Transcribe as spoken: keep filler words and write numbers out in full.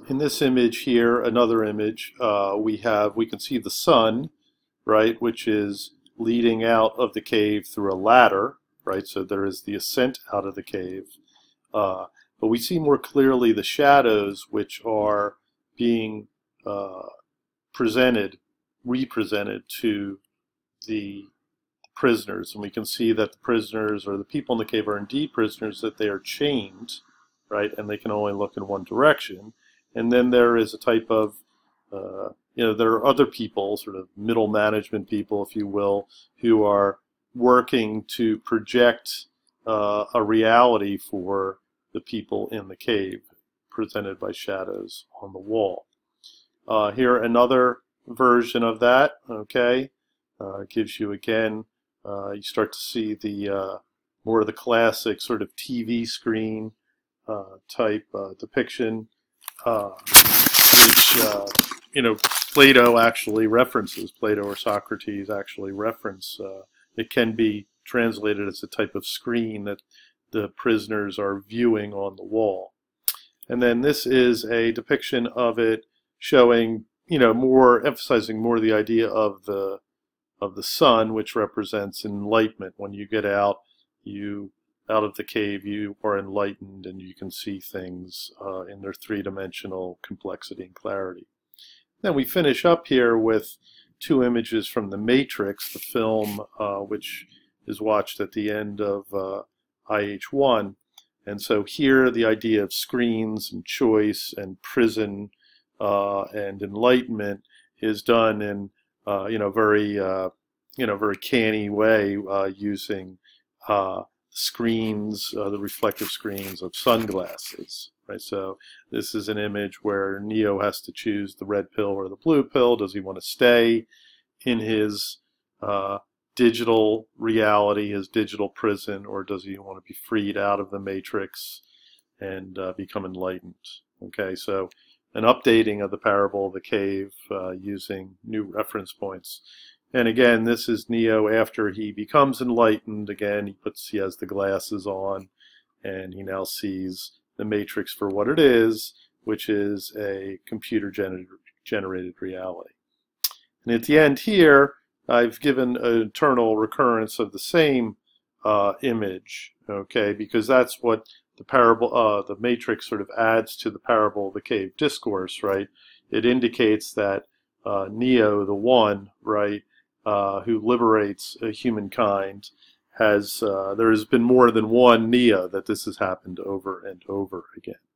In this image here, another image, uh, we have, we can see the sun, right, which is leading out of the cave through a ladder, right, so there is the ascent out of the cave. Uh, but we see more clearly the shadows which are being uh, presented, represented to the prisoners. And we can see that the prisoners, or the people in the cave, are indeed prisoners, that they are chained, right, and they can only look in one direction. And then there is a type of, uh, you know, there are other people, sort of middle management people, if you will, who are working to project uh, a reality for the people in the cave, presented by shadows on the wall. Uh, here, another version of that, okay, uh, gives you, again, uh, you start to see the uh, more of the classic sort of T V screen uh, type uh, depiction. Uh, which, uh, you know, Plato actually references, Plato or Socrates actually reference. Uh, it can be translated as a type of screen that the prisoners are viewing on the wall. And then this is a depiction of it showing, you know, more, emphasizing more the idea of the, of the sun, which represents enlightenment. When you get out, you out of the cave, you are enlightened and you can see things uh, in their three-dimensional complexity and clarity. Then we finish up here with two images from The Matrix, the film uh, which is watched at the end of uh, I H one. And so here the idea of screens and choice and prison uh, and enlightenment is done in uh, you know very uh, you know very canny way uh, using uh, screens, uh, the reflective screens of sunglasses, right? So this is an image where Neo has to choose the red pill or the blue pill. Does he want to stay in his uh, digital reality, his digital prison, or does he want to be freed out of the matrix and uh, become enlightened? Okay, so an updating of the parable of the cave uh, using new reference points. And again, this is Neo after he becomes enlightened. Again, he puts he has the glasses on, and he now sees the Matrix for what it is, which is a computer-generated reality. And at the end here, I've given an eternal recurrence of the same uh, image, okay, because that's what the parable, uh, the Matrix sort of adds to the parable of the cave discourse, right? It indicates that uh, Neo, the one, right, Uh, who liberates uh, humankind, has uh, there has been more than one Neo, that this has happened over and over again.